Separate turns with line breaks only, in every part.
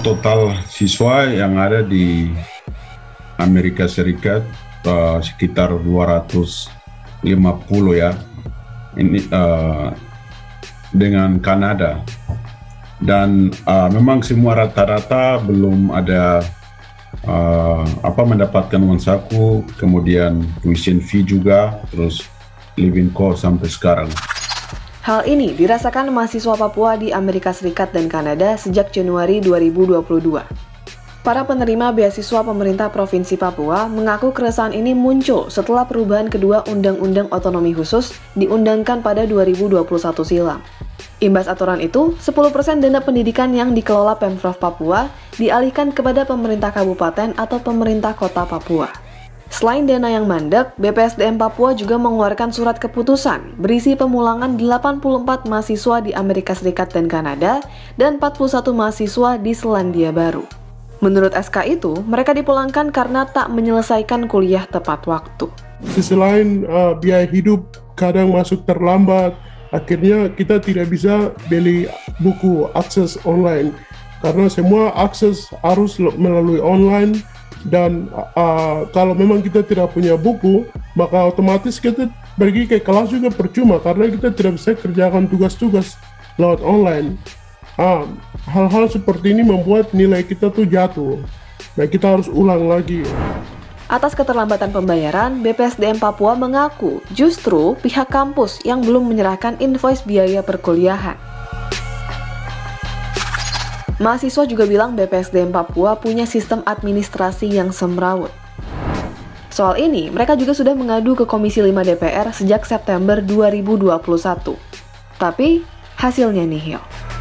total siswa yang ada di Amerika Serikat sekitar 250 ya. Ini dengan Kanada. Dan memang semua rata-rata belum ada mendapatkan uang saku, kemudian tuition fee juga, terus living cost sampai sekarang.
Hal ini dirasakan mahasiswa Papua di Amerika Serikat dan Kanada sejak Januari 2022. Para penerima beasiswa pemerintah Provinsi Papua mengaku keresahan ini muncul setelah perubahan kedua Undang-Undang Otonomi Khusus diundangkan pada 2021 silam. Imbas aturan itu, 10% dana pendidikan yang dikelola Pemprov Papua dialihkan kepada pemerintah kabupaten atau pemerintah kota Papua. Selain dana yang mandek, BPSDM Papua juga mengeluarkan surat keputusan berisi pemulangan 84 mahasiswa di Amerika Serikat dan Kanada dan 41 mahasiswa di Selandia Baru. Menurut SK itu, mereka dipulangkan karena tak menyelesaikan kuliah tepat waktu.
Sisi lain, biaya hidup kadang masuk terlambat, akhirnya kita tidak bisa beli buku akses online karena semua akses harus melalui online. Dan kalau memang kita tidak punya buku, maka otomatis kita pergi ke kelas juga percuma karena kita tidak bisa kerjakan tugas-tugas lewat online. Hal-hal seperti ini membuat nilai kita tuh jatuh. Nah, kita harus ulang lagi.
Atas keterlambatan pembayaran, BPSDM Papua mengaku justru pihak kampus yang belum menyerahkan invoice biaya perkuliahan. Mahasiswa juga bilang BPSDM Papua punya sistem administrasi yang semrawut. Soal ini, mereka juga sudah mengadu ke Komisi 5 DPR sejak September 2021. Tapi, hasilnya nihil.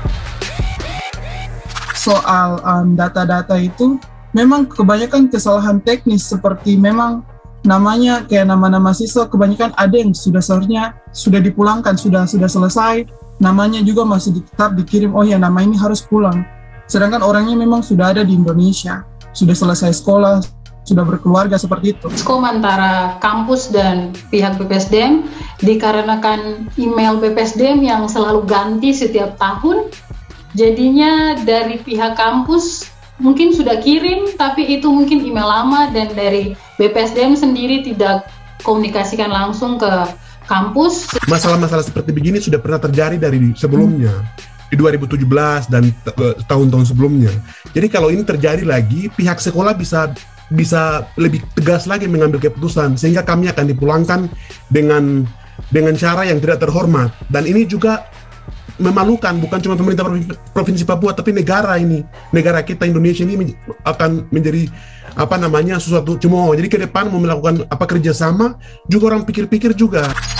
Soal data-data itu, memang kebanyakan kesalahan teknis seperti memang namanya kayak nama-nama siswa kebanyakan ada yang seharusnya sudah dipulangkan, sudah selesai, namanya juga masih tetap dikirim, oh ya nama ini harus pulang. Sedangkan orangnya memang sudah ada di Indonesia, sudah selesai sekolah, sudah berkeluarga seperti itu.
Skom antara kampus dan pihak BPSDM dikarenakan email BPSDM yang selalu ganti setiap tahun, jadinya dari pihak kampus mungkin sudah kirim, tapi itu mungkin email lama dan dari BPSDM sendiri tidak komunikasikan langsung ke kampus.
Masalah-masalah seperti begini sudah pernah terjadi dari sebelumnya. Di 2017 dan tahun-tahun sebelumnya. Jadi kalau ini terjadi lagi, pihak sekolah bisa lebih tegas lagi mengambil keputusan sehingga kami akan dipulangkan dengan cara yang tidak terhormat. Dan ini juga memalukan bukan cuma pemerintah Provinsi Papua tapi negara ini. Negara kita Indonesia ini akan menjadi sesuatu cemooh. Jadi ke depan mau melakukan kerjasama juga orang pikir-pikir juga.